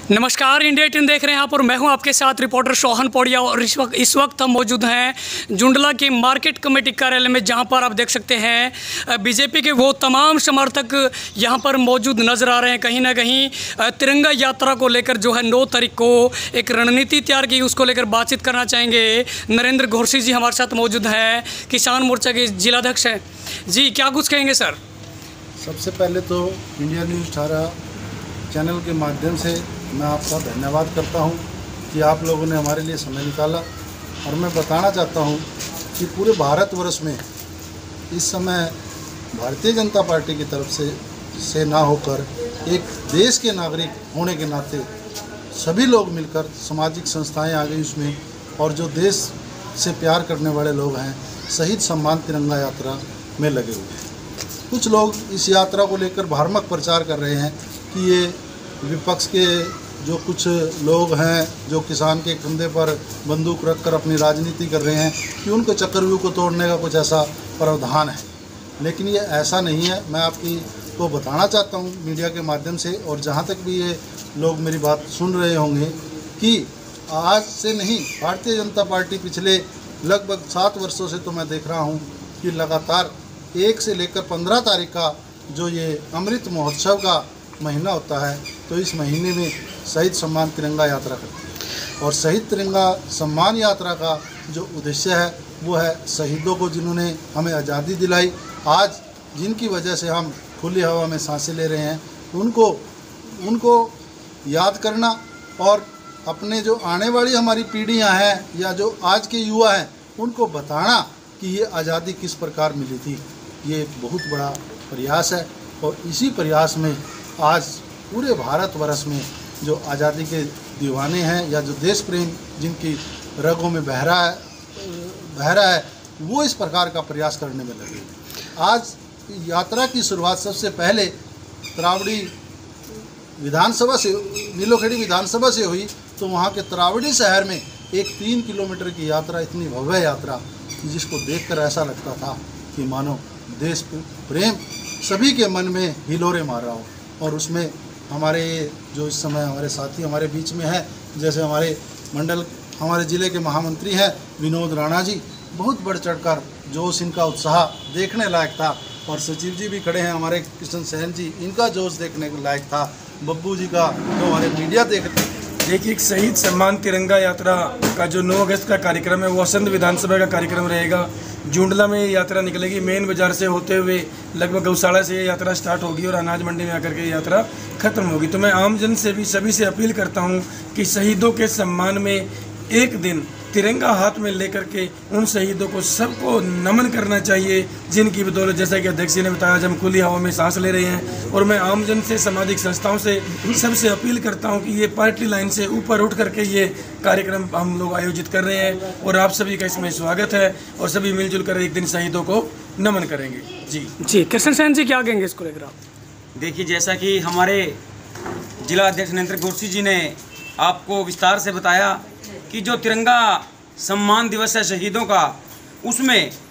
नमस्कार, इंडिया 18 देख रहे हैं आप और मैं हूं आपके साथ रिपोर्टर सोहन पौड़िया। और इस वक्त हम मौजूद हैं जुंडला की मार्केट कमेटी कार्यालय में, जहां पर आप देख सकते हैं बीजेपी के वो तमाम समर्थक यहां पर मौजूद नज़र आ रहे हैं। कहीं ना कहीं तिरंगा यात्रा को लेकर जो है 9 तारीख को एक रणनीति तैयार की, उसको लेकर बातचीत करना चाहेंगे। नरेंद्र घोरसी जी हमारे साथ मौजूद हैं, किसान मोर्चा के जिलाध्यक्ष हैं जी। क्या कुछ कहेंगे सर? सबसे पहले तो इंडिया न्यूज़ 18 चैनल के माध्यम से मैं आपका धन्यवाद करता हूं कि आप लोगों ने हमारे लिए समय निकाला। और मैं बताना चाहता हूं कि पूरे भारतवर्ष में इस समय भारतीय जनता पार्टी की तरफ से ना होकर एक देश के नागरिक होने के नाते सभी लोग मिलकर, सामाजिक संस्थाएं आ गई उसमें, और जो देश से प्यार करने वाले लोग हैं, शहीद सम्मान तिरंगा यात्रा में लगे हुए हैं। कुछ लोग इस यात्रा को लेकर भ्रामक प्रचार कर रहे हैं कि ये विपक्ष के जो कुछ लोग हैं जो किसान के कंधे पर बंदूक रखकर अपनी राजनीति कर रहे हैं कि उनको चक्रव्यूह को तोड़ने का कुछ ऐसा प्रावधान है। लेकिन ये ऐसा नहीं है। मैं को बताना चाहता हूँ मीडिया के माध्यम से, और जहाँ तक भी ये लोग मेरी बात सुन रहे होंगे, कि आज से नहीं, भारतीय जनता पार्टी पिछले लगभग 7 वर्षों से तो मैं देख रहा हूँ कि लगातार 1 से लेकर 15 तारीख का जो ये अमृत महोत्सव का महीना होता है, तो इस महीने में शहीद सम्मान तिरंगा यात्रा करते हैं। और शहीद तिरंगा सम्मान यात्रा का जो उद्देश्य है वो है शहीदों को, जिन्होंने हमें आज़ादी दिलाई, आज जिनकी वजह से हम खुली हवा में सांसें ले रहे हैं, उनको याद करना, और अपने जो आने वाली हमारी पीढ़ियां हैं या जो आज के युवा हैं उनको बताना कि ये आज़ादी किस प्रकार मिली थी। ये बहुत बड़ा प्रयास है, और इसी प्रयास में आज पूरे भारतवर्ष में जो आज़ादी के दीवाने हैं या जो देश प्रेम जिनकी रगों में बह रहा है वो इस प्रकार का प्रयास करने में लगे। आज यात्रा की शुरुआत सबसे पहले त्रावड़ी विधानसभा से, नीलोखेड़ी विधानसभा से हुई। तो वहाँ के त्रावड़ी शहर में एक 3 किलोमीटर की यात्रा, इतनी भव्य यात्रा जिसको देखकर ऐसा लगता था कि मानो देश प्रेम सभी के मन में हिलोरे मार रहा हो। और उसमें हमारे जो इस समय हमारे साथी हमारे बीच में हैं, जैसे हमारे ज़िले के महामंत्री हैं विनोद राणा जी, बहुत बढ़ चढ़कर जोश, इनका उत्साह देखने लायक था। और सचिव जी भी खड़े हैं हमारे कृष्ण सहन जी, इनका जोश देखने लायक था। बब्बू जी का जो हमारे मीडिया देखिए, एक शहीद सम्मान तिरंगा यात्रा का जो 9 अगस्त का कार्यक्रम है वो असंध विधानसभा का कार्यक्रम रहेगा। जुंडला में ये यात्रा निकलेगी, मेन बाजार से होते हुए लगभग गौशाला से ये यात्रा स्टार्ट होगी और अनाज मंडी में आकर के ये यात्रा खत्म होगी। तो मैं आमजन से भी सभी से अपील करता हूँ कि शहीदों के सम्मान में एक दिन तिरंगा हाथ में लेकर के उन शहीदों को सबको नमन करना चाहिए, जिनकी बदौलत, जैसा कि अध्यक्ष जी ने बताया, हम खुली हवा में सांस ले रहे हैं। और मैं आमजन से, सामाजिक संस्थाओं से सबसे अपील करता हूं कि ये पार्टी लाइन से ऊपर उठ करके ये कार्यक्रम हम लोग आयोजित कर रहे हैं, और आप सभी का इसमें स्वागत है, और सभी मिलजुल कर एक दिन शहीदों को नमन करेंगे। जी कृष्ण सेन जी, क्या कहेंगे इसको लेकर आप? देखिए, जैसा कि हमारे जिला अध्यक्ष नरेंद्र घोरसी जी ने आपको विस्तार से बताया कि जो तिरंगा सम्मान दिवस है शहीदों का, उसमें